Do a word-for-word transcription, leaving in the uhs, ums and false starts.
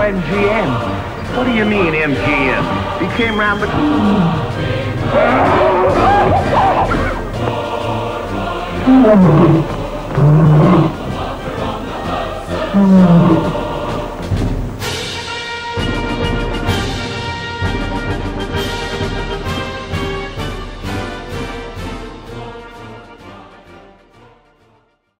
M G M. What do you mean, M G M? He came round the... Oh,